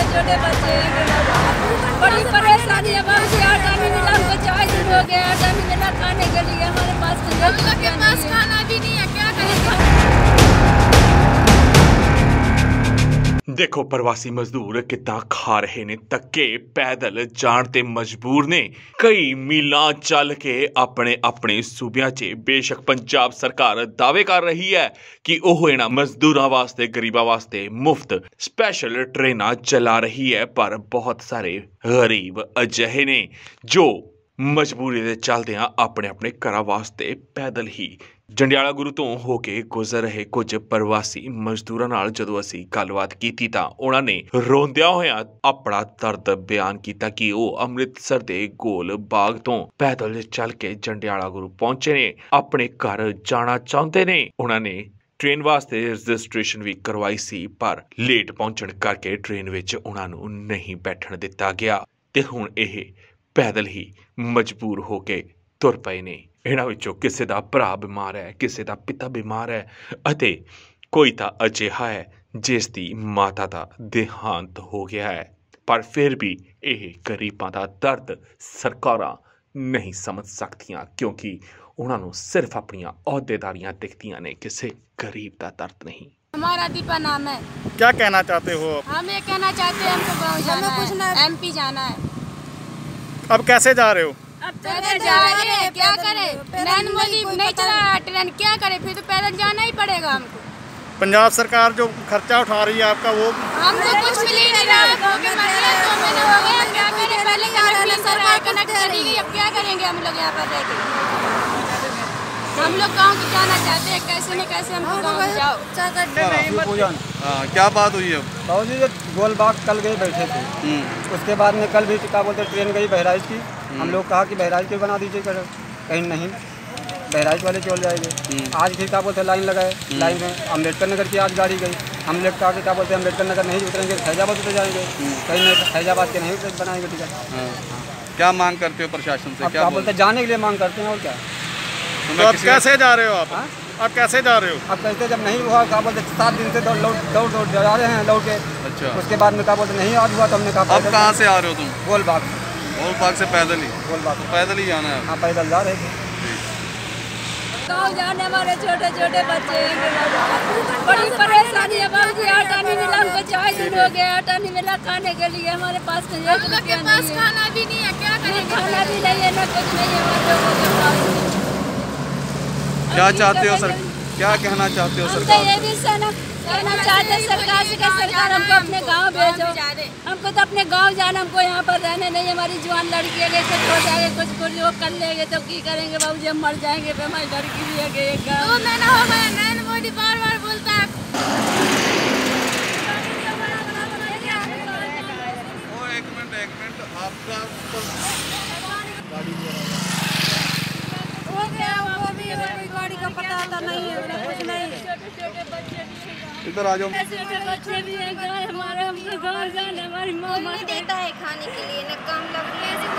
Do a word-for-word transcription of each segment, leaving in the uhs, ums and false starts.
छोटे बच्चे हैं, बड़ी परेशानी है। बाबूजी आटा नहीं मिला, हमको चार दिन हो गया, आटा नहीं मिला खाने के लिए। हमारे पास हम लोग के पास खाना भी नहीं है, क्या करेंगे? देखो प्रवासी मजदूर कितना खा रहे ने धक्के, पैदल जाण ते मजबूर ने। कई मीलां चल के अपने अपने सूबियां च। बेशक पंजाब सरकार दावे कर रही है कि ओह इन्हां मजदूरां वास्ते, गरीबां वास्ते मुफ्त स्पैशल ट्रेनां चला रही है, पर बहुत सारे गरीब अजिहे ने जो मजबूरी दे चलदियां अपने अपने घरां वास्ते पैदल ही जंडियाला गुरु तो हो के गुजर रहे कुछ प्रवासी मजदूरां नाल जदों असीं गलबात कीती तां उन्हां ने रोंदियां होइयां अपना दर्द बयान कीता कि वो अमृतसर दे गोल बाग तो पैदल चल के जंडियाला गुरु पहुंचे ने, अपने घर जाना चाहुंदे ने। उन्हां ने ट्रेन वास्ते रजिस्ट्रेशन भी करवाई सी, पर लेट पहुंचण करके ट्रेन विच उन्हां नूं नहीं बैठण दिता गया ते हुण इह पैदल ही मजबूर हो के तुर पए ने। इन्हां विचों किसी दा भरा बीमार है, किसी दा पिता बीमार है अते कोई तां अजिहा है जिस दी माता दा देहांत हो गया है, पर फिर भी यह गरीबां दा दर्द सरकारां नहीं समझ सकदियां, क्योंकि उन्हां नूं सिर्फ अपनियां अहुदेदारियां दिखदियां ने, किसी गरीब दा दर्द नहीं। हमारा दीपा नाम है। क्या कहना चाहते हो? हम ये कहना चाहते हैं, हमको गाँव जाना है, कुछ एमपी जाना है। अब कैसे जा रहे हो? अब पैदल जा रहे हैं, क्या करें? नैन मोदी नहीं चला रहा ट्रेन, क्या करें? फिर तो पैदल जाना ही पड़ेगा हमको। पंजाब सरकार जो खर्चा उठा रही है आपका, वो हमको कुछ मिल ही नहीं रहा। दो महीने हो गए, क्या करें? पहले सरकार कनेक्ट करेगी, अब क्या करेंगे हम लोग यहाँ पर रह के? हम लोग गाँव को जाना चाहते हैं, कैसे न कैसे हमको गाँव जाओ। हाँ, क्या बात हुई है? बाबूजी गोलबाग कल गए बैठे थे, उसके बाद में कल भी क्या बोलते ट्रेन गई बहराइच की। हम लोग कहा कि बहराइच के बना दीजिए, कर कहीं नहीं बहराइच वाले चल जाएंगे। आज फिर क्या बोलते लाइन लगाए, लाइन में अम्बेडकर नगर की आज गाड़ी गई। हम लोग कहा कि क्या बोलते अम्बेडकर नगर नहीं उतरेंगे, फैजाबाद उतर जाएंगे, कहीं नहीं फैजाबाद के नहीं बनाएंगे टिकट। क्या मांग करते हो प्रशासन से? क्या बोलते जाने के लिए मांग करते हैं, और क्या? तो अब कैसे जा रहे हो आप? आप कैसे जा रहे हो? अब कैसे जब नहीं हुआ, क्या बोलते सात दिन से दौड़ दौड़ दौड़ जा रहे हैं दौड़ के। अच्छा। उसके बाद में क्या बोलते नहीं आज हुआ, तो हमने कहा अब कहाँ से आ रहे हो तुम? गोलबाग। गोलबाग से पैदल ही? गोलबाग तो पैदल ही जाना है? हाँ, पैदल जा रहे थे। गाँव जाने वाले छोटे छोटे बच्चे हैं, बड़ी परेशानी है। बाबूजी आटा नहीं मिला, हमको चार दिन हो गया, आटा नहीं मिला खाने के लिए। हमारे पास तो एक रुपया नहीं है, खाना भी नहीं है, क्या करें? खाना भी नहीं है, ना कुछ नहीं है हमारे लोगों के पास। क्या चाहते हो सर? क्या कहना चाहते हो सरकार? ये भी कहना चाहते हैं सरकार से कि सरकार हमको अपने गांव भेजो। हमको तो अपने गांव जाना, हमको यहाँ पर रहने नहीं। हमारी जवान लड़की है, कुछ हो जाएगा, कुछ कुछ वो कर लेंगे तो की करेंगे बाबूजी? हम मर जाएंगे। फिर हमारी लड़की भी है एक गाँव। दो महीना हो गया, नरेंद्र मोदी बार बार बोलता है। एक मिनट एक मिनट आपका हो गया, वो भी कोई गाड़ी का पता आता नहीं है, कुछ नहीं। इधर आ जाओ। छोटे बच्चे भी हैं, गाय हमारे, हमको गाँव जाना, हमारी माँ नहीं देता है खाने के लिए, न काम लग रही है।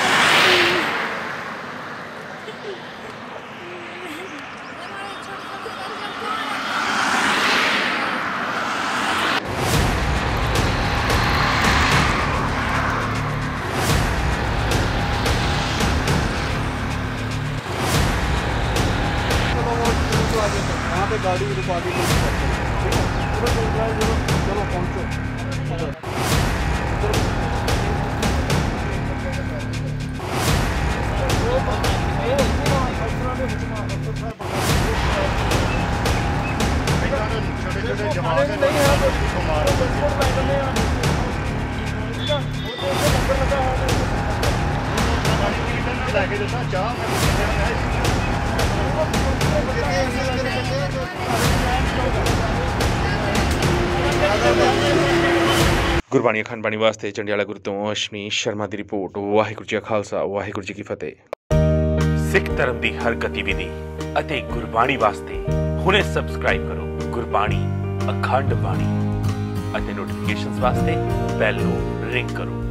यहाँ पे गाड़ी रुकवा दी, चलो पहुँचो। छोटे छोटे जवान गुरबाणी अखंड बाणी वास्ते जंडियाला गुरु तो अश्विनी शर्मा की रिपोर्ट। वाहिगुरू जी का खालसा, वाहिगुरू जी की फतेह। सिख धर्म की हर गतिविधि अते गुरबाणी वास्ते हुणे सबसक्राइब करो गुरबाणी अखंड बाणी अते नोटिफिकेशंस वास्ते बैल नूं रिंग करो।